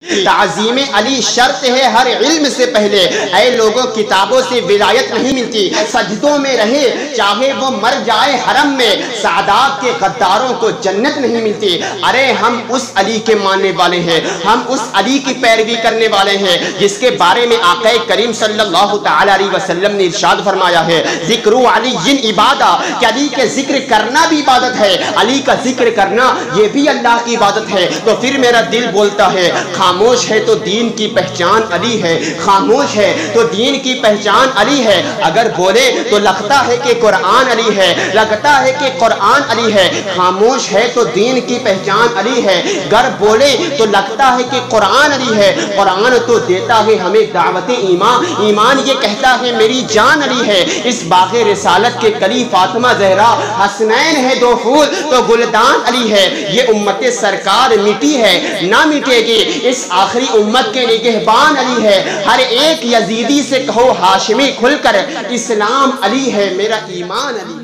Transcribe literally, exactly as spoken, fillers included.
تعظیم علی شرط ہے ہر علم سے پہلے۔ اے لوگوں کتابوں سے ولایت نہیں ملتی، سجدوں میں رہے چاہے وہ مر جائے حرم میں، سعادات کے غداروں کو جنت نہیں ملتی۔ ارے ہم اس علی کے ماننے والے ہیں، ہم اس علی کی پیروی کرنے والے ہیں جس کے بارے میں آقا کریم صلی اللہ تعالی علیہ وسلم نے ارشاد فرمایا ہے ذکر علی عبادہ، کہ علی کے ذکر کرنا بھی عبادت ہے، علی کا ذکر کرنا یہ بھی اللہ کی عبادت ہے۔ تو پھر میرا دل بولتا ہے خاموش ہے تو دین کی پہچان علی ہے، خاموش ہے تو دین کی پہچان علی ہے، اگر بولے تو لگتا ہے کہ قرآن علی ہے، لگتا ہے کہ قرآن علی ہے، خاموش ہے تو دین کی پہچان علی ہے، گر بولے تو لگتا ہے کہ قرآن علی ہے، قرآن تو دیتا ہے ہمیں دعوت ایمان، ایمان یہ کہتا ہے میری جان علی ہے۔ اس باغ رسالت کے کلی فاطمہ زہرا، حسنین ہے دو پھول تو گلدان علی ہے، یہ امت سرکار مٹی ہے نہ مٹے گی، اس آخری امت کے نگہبان علی ہے۔ ہر ایک یزیدی سے کہو ہاشمی کھل کر اسلام علی ہے، میرا ایمان علی ہے۔